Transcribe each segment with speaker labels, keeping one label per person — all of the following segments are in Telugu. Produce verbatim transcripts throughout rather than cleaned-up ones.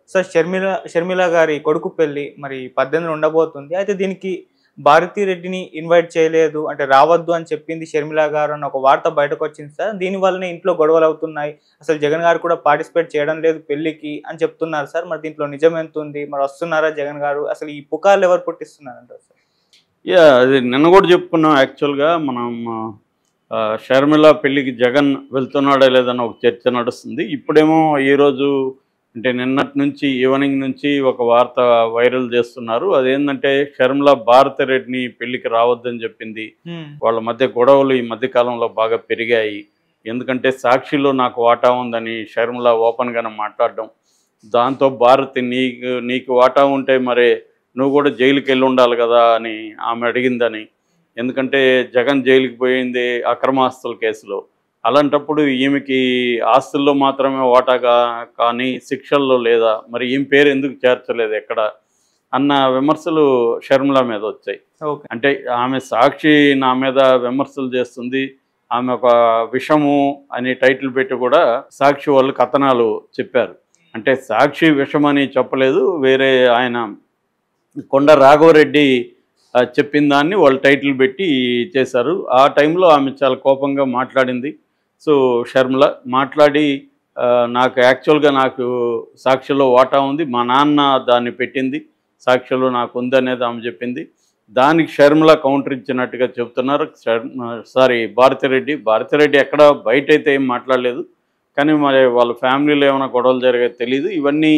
Speaker 1: సార్ షర్మిల షర్మిల గారి కొడుకు పెళ్లి మరి పద్దెనిమిదిన ఉండబోతుంది. అయితే దీనికి భారతి రెడ్డిని ఇన్వైట్ చేయలేదు అంటే రావద్దు అని చెప్పింది షర్మిల గారు అన్న ఒక వార్త బయటకొచ్చింది సార్. దీని వల్లనే ఇంట్లో గొడవలవుతున్నాయి. అసలు జగన్ గారు కూడా పార్టిసిపేట్ చేయడం లేదు పెళ్ళికి అని చెప్తున్నారు సార్. మరి దీంట్లో నిజం ఎంతుంది? మరి వస్తున్నారా జగన్ గారు? అసలు ఈ పుకార్లు ఎవరు పుట్టిస్తున్నారంటారు సార్?
Speaker 2: యాహ్! అది నిన్న కూడా చెప్పుకున్నాం. యాక్చువల్‌గా మనం ఆహ్, షర్మిల పెళ్ళికి జగన్ వెళ్తున్నాడా లేదన్న ఒక చర్చ నడుస్తుంది. ఇప్పుడేమో ఈరోజు అంటే నిన్నటి నుంచి ఈవినింగ్ నుంచి ఒక వార్త వైరల్ చేస్తున్నారు. అదేంటంటే షర్మిల భారతి రెడ్డిని పెళ్ళికి రావద్దని చెప్పింది.
Speaker 1: హ్మ్.
Speaker 2: వాళ్ళ మధ్య గొడవలు ఈ మధ్య కాలంలో బాగా పెరిగాయి. ఎందుకంటే సాక్షిలో నాకు వాటా ఉందని షర్మిల ఓపెన్‌గానే మాట్లాడడం. దాంతో భారతి నీకు నీకు వాటా ఉంటే మరి నువ్వు కూడా జైలుకి వెళ్ళి ఉండాలి కదా అని ఆమె అడిగిందని. ఎందుకంటే జగన్ జైలుకి పోయింది అక్రమాస్తుల కేసులో. అలాంటప్పుడు ఈమెకి ఆస్తుల్లో మాత్రమే వాటాగా కానీ శిక్షల్లో లేదా, మరి ఈమె పేరు ఎందుకు చేర్చలేదు ఎక్కడ అన్న విమర్శలు షర్మిల మీద వచ్చాయి.
Speaker 1: ఓకే.
Speaker 2: అంటే ఆమె సాక్షి నా మీద విమర్శలు చేస్తుంది, ఆమె ఒక విషము అని టైటిల్ పెట్టి కూడా సాక్షి వాళ్ళు కథనాలు చెప్పారు. అంటే సాక్షి విషమని చెప్పలేదు, వేరే ఆయన కొండ రాఘవరెడ్డి చెప్పిన దాన్ని వాళ్ళు టైటిల్ పెట్టి చేశారు. ఆ టైంలో ఆమె చాలా కోపంగా మాట్లాడింది. సో షర్మిల మాట్లాడి నాకు యాక్చువల్గా నాకు సాక్షిలో వాటా ఉంది, మా నాన్న దాన్ని పెట్టింది, సాక్షిలో నాకు ఉందనేది ఆమె చెప్పింది. దానికి షర్మిల కౌంటర్ ఇచ్చినట్టుగా చెప్తున్నారు. సారీ భారతిరెడ్డి భారతిరెడ్డి ఎక్కడ బయట అయితే ఏం మాట్లాడలేదు, కానీ మరి వాళ్ళ ఫ్యామిలీలో ఏమైనా గొడవలు జరిగే తెలియదు. ఇవన్నీ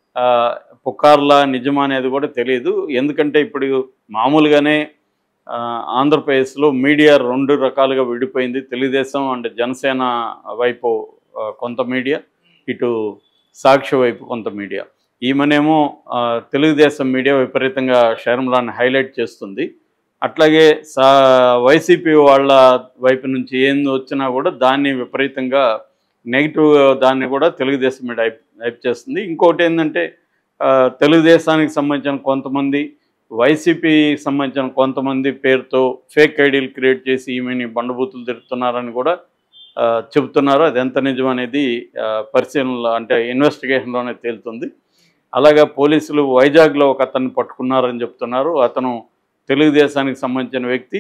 Speaker 2: పుకార్లా నిజమా అనేది కూడా తెలియదు. ఎందుకంటే ఇప్పుడు మామూలుగానే ఆంధ్రప్రదేశ్లో మీడియా రెండు రకాలుగా విడిపోయింది. తెలుగుదేశం అండ్ జనసేన వైపు కొంత మీడియా, ఇటు సాక్షి వైపు కొంత మీడియా. ఈమెనేమో తెలుగుదేశం మీడియా విపరీతంగా షర్మిలాని హైలైట్ చేస్తుంది. అట్లాగే సా వైసీపీ వాళ్ళ వైపు నుంచి ఏం వచ్చినా కూడా దాన్ని విపరీతంగా నెగిటివ్ దాన్ని కూడా తెలుగుదేశం మీడియా హైప్ హైప్ చేస్తుంది. ఇంకోటి ఏంటంటే తెలుగుదేశానికి సంబంధించిన కొంతమంది, వైసీపీకి సంబంధించిన కొంతమంది పేరుతో ఫేక్ ఐడీలు క్రియేట్ చేసి ఈమెని బండబూతులు తిరుగుతున్నారని కూడా చెబుతున్నారు. అది ఎంత నిజం అనేది పరిశీలనలో అంటే ఇన్వెస్టిగేషన్లోనే తేలుతుంది. అలాగా పోలీసులు వైజాగ్లో ఒక అతన్ని పట్టుకున్నారని చెప్తున్నారు. అతను తెలుగుదేశానికి సంబంధించిన వ్యక్తి,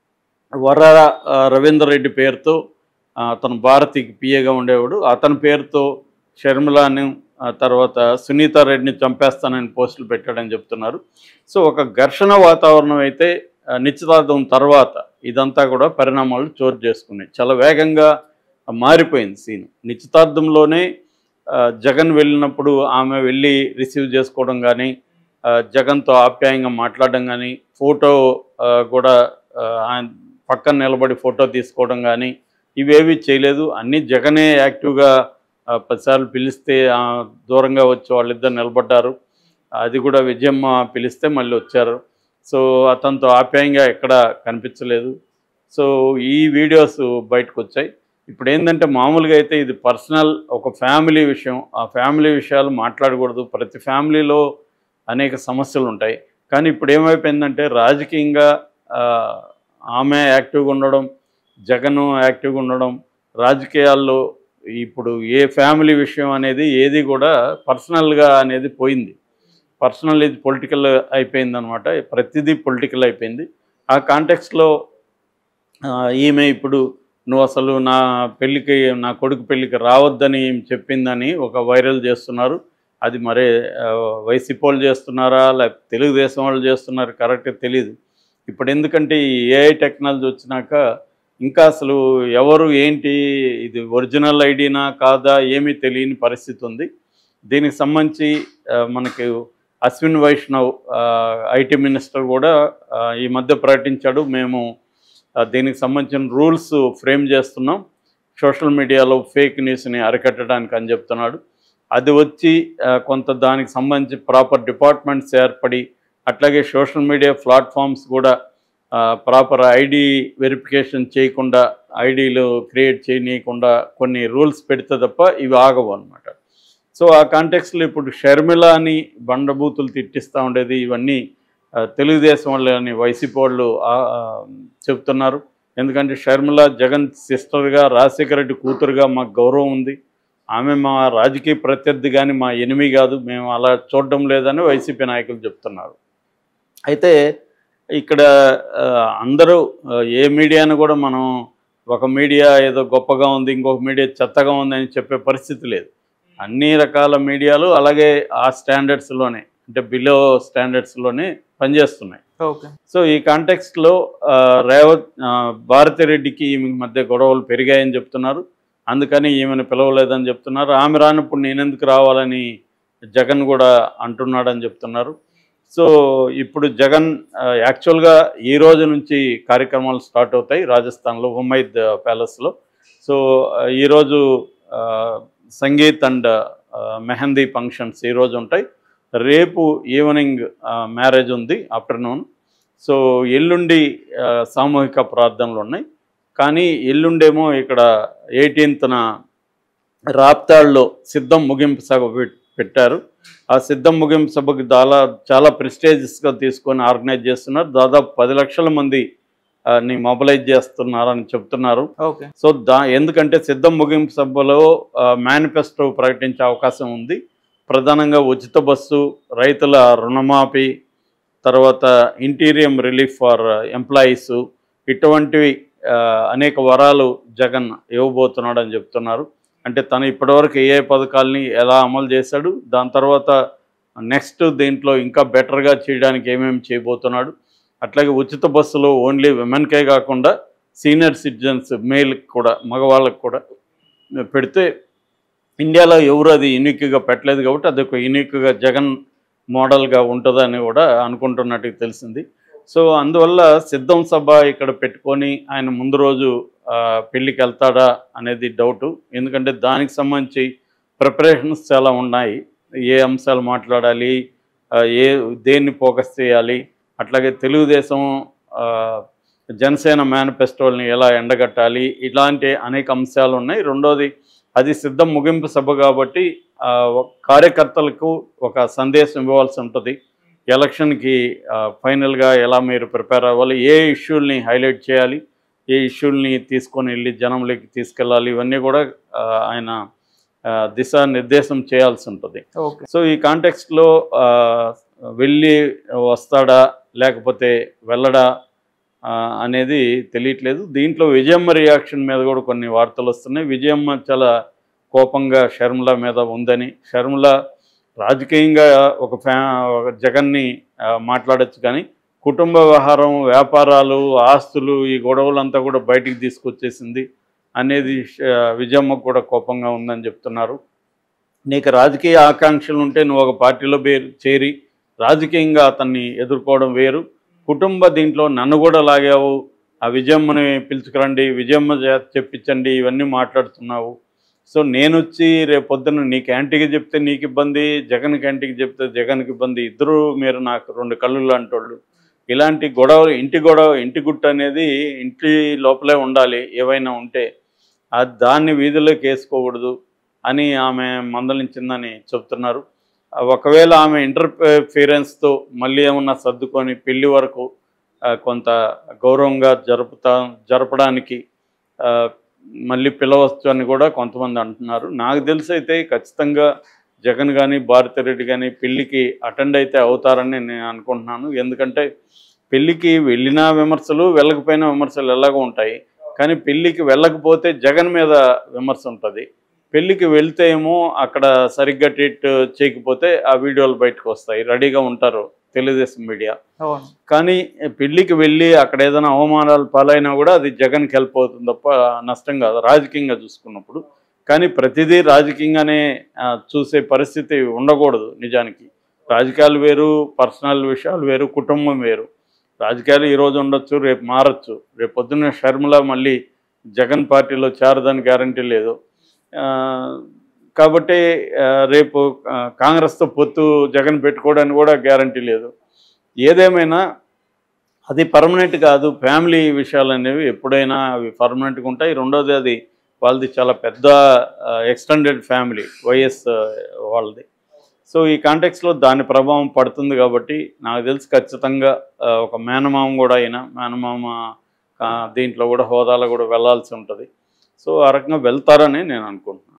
Speaker 2: వర రవీందర్ రెడ్డి పేరుతో అతను భారతికి పిఏగా ఉండేవాడు. అతని పేరుతో షర్మిలాని తర్వాత సునీతారెడ్డిని చంపేస్తానని పోస్టులు పెట్టాడని చెప్తున్నారు. సో ఒక ఘర్షణ వాతావరణం అయితే నిశ్చితార్థం తర్వాత ఇదంతా కూడా పరిణామాలు చోటు చేసుకున్నాయి. చాలా వేగంగా మారిపోయింది సీన్. నిశ్చితార్థంలోనే జగన్ వెళ్ళినప్పుడు ఆమె వెళ్ళి రిసీవ్ చేసుకోవడం కానీ, జగన్తో ఆప్యాయంగా మాట్లాడడం కానీ, ఫోటో కూడా ఆయన పక్కన నిలబడి ఫోటో తీసుకోవడం కానీ ఇవేవి చేయలేదు. అన్నీ జగనే యాక్టివ్గా పదిసార్లు పిలిస్తే దూరంగా వచ్చి వాళ్ళిద్దరు నిలబడ్డారు. అది కూడా విజయమ్మ పిలిస్తే మళ్ళీ వచ్చారు. సో అతనితో ఆప్యాయంగా ఎక్కడ కనిపించలేదు. సో ఈ వీడియోస్ బయటకు వచ్చాయి. ఇప్పుడు ఏంటంటే మామూలుగా అయితే ఇది పర్సనల్ ఒక ఫ్యామిలీ విషయం. ఆ ఫ్యామిలీ విషయాలు మాట్లాడకూడదు. ప్రతి ఫ్యామిలీలో అనేక సమస్యలు ఉంటాయి. కానీ ఇప్పుడు ఏమైపోయిందంటే రాజకీయంగా ఆమె యాక్టివ్గా ఉండడం, జగన్ యాక్టివ్గా ఉండడం, రాజకీయాల్లో ఇప్పుడు ఏ ఫ్యామిలీ విషయం అనేది ఏది కూడా పర్సనల్గా అనేది పోయింది. పర్సనల్ ఇది పొలిటికల్ అయిపోయింది అనమాట. ప్రతిదీ పొలిటికల్ అయిపోయింది. ఆ కాంటెక్స్లో ఈమె ఇప్పుడు నువ్వు అసలు నా పెళ్ళికి నా కొడుకు పెళ్ళికి రావద్దని చెప్పిందని ఒక వైరల్ చేస్తున్నారు. అది మరే వైసీపీ వాళ్ళు చేస్తున్నారా లేకపోతే తెలుగుదేశం వాళ్ళు చేస్తున్నారు కరెక్ట్గా తెలియదు. ఇప్పుడు ఎందుకంటే ఈ ఏఐ టెక్నాలజీ వచ్చినాక ఇంకా అసలు ఎవరు ఏంటి ఇది ఒరిజినల్ ఐడినా కాదా ఏమీ తెలియని పరిస్థితి ఉంది. దీనికి సంబంధించి మనకి అశ్విన్ వైష్ణవ్ ఐటీ మినిస్టర్ కూడా ఈ మధ్య ప్రకటించాడు, మేము దీనికి సంబంధించిన రూల్స్ ఫ్రేమ్ చేస్తున్నాం సోషల్ మీడియాలో ఫేక్ న్యూస్ని అరికట్టడానికి అని చెప్తున్నాడు. అది వచ్చి కొంత దానికి సంబంధించి ప్రాపర్ డిపార్ట్మెంట్స్ ఏర్పడి అట్లాగే సోషల్ మీడియా ప్లాట్ఫామ్స్ కూడా ప్రాపర్ ఐడి వెరిఫికేషన్ చేయకుండా ఐడీలు క్రియేట్ చేయనీయకుండా కొన్ని రూల్స్ పెడితే తప్ప ఇవి ఆగవు అనమాట. సో ఆ కాంటెక్స్లో ఇప్పుడు షర్మిలాని బండబూతులు తిట్టిస్తూ ఉండేది ఇవన్నీ తెలుగుదేశం వాళ్ళని వైసీపీ వాళ్ళు చెప్తున్నారు. ఎందుకంటే షర్మిల జగన్ సిస్టర్గా రాజశేఖర రెడ్డి కూతురుగా మాకు గౌరవం ఉంది. ఆమె మా రాజకీయ ప్రత్యర్థి కానీ మా ఎనిమి కాదు, మేము అలా చూడడం లేదని వైసీపీ నాయకులు చెప్తున్నారు. అయితే ఇక్కడ అందరూ ఏ మీడియాను కూడా మనం ఒక మీడియా ఏదో గొప్పగా ఉంది, ఇంకొక మీడియా చెత్తగా ఉంది అని చెప్పే పరిస్థితి లేదు. అన్ని రకాల మీడియాలు అలాగే ఆ స్టాండర్డ్స్లోనే, అంటే బిలో స్టాండర్డ్స్లోనే పనిచేస్తున్నాయి.
Speaker 1: ఓకే.
Speaker 2: సో ఈ కాంటెక్స్ట్లో రేవంత్ భారతిరెడ్డికి ఈమె మధ్య గొడవలు పెరిగాయని చెప్తున్నారు. అందుకని ఈమెను పిలవలేదని చెప్తున్నారు. ఆమె రానప్పుడు నేనెందుకు రావాలని జగన్ కూడా అంటున్నాడని చెప్తున్నారు. సో ఇప్పుడు జగన్ యాక్చువల్గా ఈ రోజు నుంచి కార్యక్రమాలు స్టార్ట్ అవుతాయి రాజస్థాన్లో ఉమైద్ ప్యాలెస్లో. సో ఈరోజు సంగీత్ అండ్ మెహందీ ఫంక్షన్స్ ఈరోజు ఉంటాయి. రేపు ఈవినింగ్ మ్యారేజ్ ఉంది ఆఫ్టర్నూన్. సో ఎల్లుండి సామూహిక ప్రార్థనలు ఉన్నాయి. కానీ ఎల్లుండేమో ఇక్కడ ఎయిటీన్త్న రాప్తాడ్లో సిద్ధం ముగింపు సభ పెట్టారు. ఆ సిద్ధం ముగింపు సభకు చాలా చాలా ప్రెస్టేజియస్గా తీసుకొని ఆర్గనైజ్ చేస్తున్నారు. దాదాపు పది లక్షల మంది ని మొబిలైజ్ చేస్తున్నారని చెప్తున్నారు.
Speaker 1: ఓకే.
Speaker 2: సో దా ఎందుకంటే సిద్ధం ముగింపు సభలో మేనిఫెస్టో ప్రకటించే అవకాశం ఉంది. ప్రధానంగా ఉచిత బస్సు, రైతుల రుణమాఫీ, తర్వాత ఇంటీరియం రిలీఫ్ ఫర్ ఎంప్లాయీస్, ఇటువంటివి అనేక వరాలు జగన్ ఇవ్వబోతున్నాడు అని చెప్తున్నారు. అంటే తను ఇప్పటివరకు ఏ ఏ పథకాలని ఎలా అమలు చేశాడు, దాని తర్వాత నెక్స్ట్ దీంట్లో ఇంకా బెటర్గా చేయడానికి ఏమేమి చేయబోతున్నాడు. అట్లాగే ఉచిత బస్సులో ఓన్లీ విమెన్కే కాకుండా సీనియర్ సిటిజన్స్, మేల్కి కూడా, మగవాళ్ళకి కూడా పెడితే ఇండియాలో ఎవరు అది యూనిక్గా పెట్టలేదు కాబట్టి అది ఒక యూనిక్గా జగన్ మోడల్గా ఉంటుందని కూడా అనుకుంటున్నట్టు తెలిసింది. సో అందువల్ల సిద్ధం సభ ఇక్కడ పెట్టుకొని ఆయన ముందు రోజు పెళ్ళికి వెళ్తాడా అనేది డౌటు. ఎందుకంటే దానికి సంబంధించి ప్రిపరేషన్స్ చాలా ఉన్నాయి. ఏ అంశాలు మాట్లాడాలి, ఏ దేన్ని ఫోకస్ చేయాలి, అట్లాగే తెలుగుదేశం జనసేన మేనిఫెస్టోల్ని ఎలా ఎండగట్టాలి, ఇలాంటి అనేక అంశాలు ఉన్నాయి. రెండోది అది సిద్ధం ముగింపు సభ కాబట్టి కార్యకర్తలకు ఒక సందేశం ఇవ్వాల్సి ఉంటుంది. ఎలక్షన్కి ఫైనల్గా ఎలా మీరు ప్రిపేర్ అవ్వాలి, ఏ ఇష్యూల్ని హైలైట్ చేయాలి, ఏ ఇష్యూల్ని తీసుకొని వెళ్ళి జనంలోకి తీసుకెళ్ళాలి, ఇవన్నీ కూడా ఆయన దిశానిర్దేశం చేయాల్సి ఉంటుంది. సో ఈ కాంటెక్స్ట్లో వెళ్ళి వస్తాడా లేకపోతే వెళ్ళడా అనేది తెలియట్లేదు. దీంట్లో విజయమ్మ రియాక్షన్ మీద కూడా కొన్ని వార్తలు వస్తున్నాయి. విజయమ్మ చాలా కోపంగా షర్మిల మీద ఉందని, షర్మిల రాజకీయంగా ఒక ఫ్యా జగన్ని మాట్లాడచ్చు కానీ కుటుంబ వ్యవహారం, వ్యాపారాలు, ఆస్తులు, ఈ గొడవలంతా కూడా బయటికి తీసుకొచ్చేసింది అనేది విజయమ్మకు కూడా కోపంగా ఉందని చెప్తున్నారు. నీకు రాజకీయ ఆకాంక్షలు ఉంటే నువ్వు ఒక పార్టీలో చేరి రాజకీయంగా అతన్ని ఎదుర్కోవడం వేరు. కుటుంబ దీంట్లో నన్ను కూడా లాగావు, ఆ విజయమ్మని పిలుచుకురండి, విజయమ్మ చెప్పించండి, ఇవన్నీ మాట్లాడుతున్నావు. సో నేను వచ్చి రేపు పొద్దున్న నీకు యాంటీకి చెప్తే నీకు ఇబ్బంది, జగన్కి యాంటీకి చెప్తే జగన్కి ఇబ్బంది, ఇద్దరు మీరు నాకు రెండు కళ్ళు లాంటి వాళ్ళు. ఇలాంటి గొడవ, ఇంటి గొడవ, ఇంటి గుట్టు అనేది ఇంటి లోపలే ఉండాలి. ఏవైనా ఉంటే అది దాన్ని వీధుల్లోకి వేసుకోకూడదు అని ఆమె మందలించిందని చెప్తున్నారు. ఒకవేళ ఆమె ఇంటర్ఫిరెన్స్తో మళ్ళీ ఏమన్నా సర్దుకొని పెళ్లి వరకు కొంత గౌరవంగా జరుపుతా జరపడానికి మళ్ళీ పిలవచ్చు అని కూడా కొంతమంది అంటున్నారు. నాకు తెలిసి అయితే ఖచ్చితంగా జగన్ కానీ భారతిరెడ్డి కానీ పెళ్ళికి అటెండ్ అయితే అవుతారని నేను అనుకుంటున్నాను. ఎందుకంటే పెళ్ళికి వెళ్ళిన విమర్శలు, వెళ్ళకపోయిన విమర్శలు ఎలాగో ఉంటాయి. కానీ పెళ్ళికి వెళ్ళకపోతే జగన్ మీద విమర్శ ఉంటుంది. పెళ్ళికి వెళ్తే ఏమో అక్కడ సరిగ్గా ట్రీట్ చేయకపోతే ఆ వీడియోలు బయటకు వస్తాయి. రెడీగా ఉంటారు తెలుగుదేశం మీడియా. కానీ పెళ్ళికి వెళ్ళి అక్కడ ఏదైనా అవమానాలు పాలైనా కూడా అది జగన్కి హెల్ప్ అవుతుంది తప్ప నష్టం కాదు రాజకీయంగా చూసుకున్నప్పుడు. కానీ ప్రతిదీ రాజకీయంగానే చూసే పరిస్థితి ఉండకూడదు. నిజానికి రాజకీయాలు వేరు, పర్సనల్ విషయాలు వేరు, కుటుంబం వేరు. రాజకీయాలు ఈరోజు ఉండొచ్చు, రేపు మారచ్చు. రేపు పొద్దున్న షర్మిల మళ్ళీ జగన్ పార్టీలో చేరదని గ్యారంటీ లేదు. కాబట్టి రేపు కాంగ్రెస్తో పొత్తు జగన్ పెట్టుకోవడానికి కూడా గ్యారంటీ లేదు. ఏదేమైనా అది పర్మనెంట్ కాదు. ఫ్యామిలీ విషయాలు అనేవి ఎప్పుడైనా అవి పర్మనెంట్గా ఉంటాయి. రెండోది అది వాళ్ళది చాలా పెద్ద ఎక్స్టెండెడ్ ఫ్యామిలీ, వైఎస్ వాళ్ళది. సో ఈ కాంటెక్స్లో దాని ప్రభావం పడుతుంది కాబట్టి నాకు తెలిసి ఖచ్చితంగా ఒక మేనమామ కూడా అయినా మేనమామ దీంట్లో కూడా హోదాలో కూడా వెళ్ళాల్సి ఉంటుంది. సో ఆ రకంగా వెళ్తారని నేను అనుకుంటున్నాను.